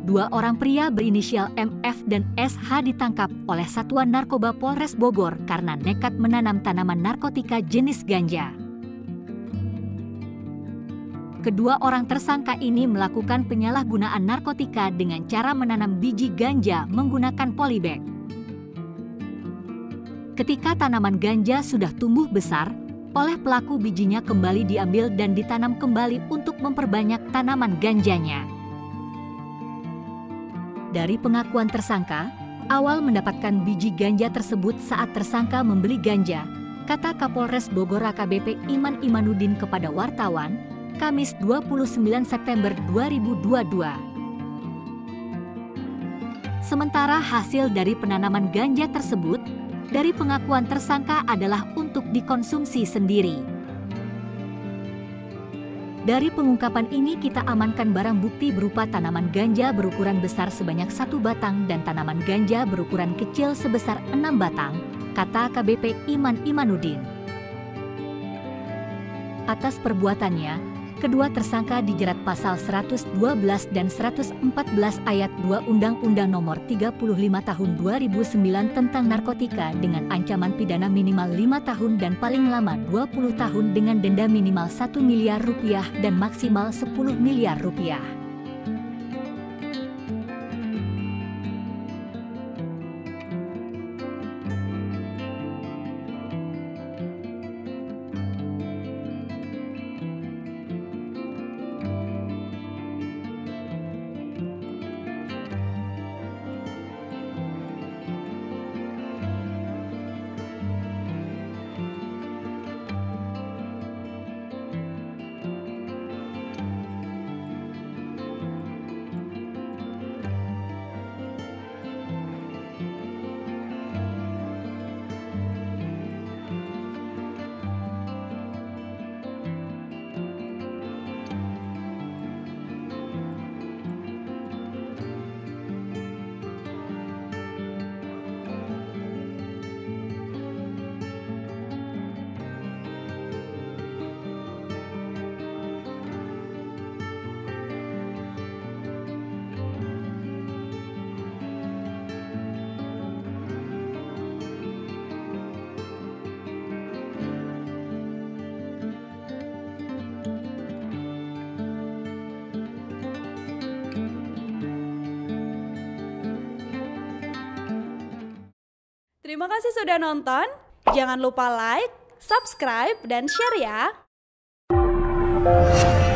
Dua orang pria berinisial MF dan SH ditangkap oleh Satuan Narkoba Polres Bogor karena nekat menanam tanaman narkotika jenis ganja. Kedua orang tersangka ini melakukan penyalahgunaan narkotika dengan cara menanam biji ganja menggunakan polybag. Ketika tanaman ganja sudah tumbuh besar, oleh pelaku bijinya kembali diambil dan ditanam kembali untuk memperbanyak tanaman ganjanya. Dari pengakuan tersangka, awal mendapatkan biji ganja tersebut saat tersangka membeli ganja, kata Kapolres Bogor AKBP Iman Imanuddin kepada wartawan, Kamis 29 September 2022. Sementara hasil dari penanaman ganja tersebut, dari pengakuan tersangka adalah untuk dikonsumsi sendiri. Dari pengungkapan ini kita amankan barang bukti berupa tanaman ganja berukuran besar sebanyak 1 batang dan tanaman ganja berukuran kecil sebesar 6 batang, kata AKBP Iman Imanuddin. Atas perbuatannya, kedua tersangka dijerat pasal 112 dan 114 ayat 2 Undang-Undang Nomor 35 Tahun 2009 tentang narkotika dengan ancaman pidana minimal 5 tahun dan paling lama 20 tahun dengan denda minimal 1 miliar rupiah dan maksimal 10 miliar rupiah. Terima kasih sudah nonton. Jangan lupa like, subscribe, dan share ya.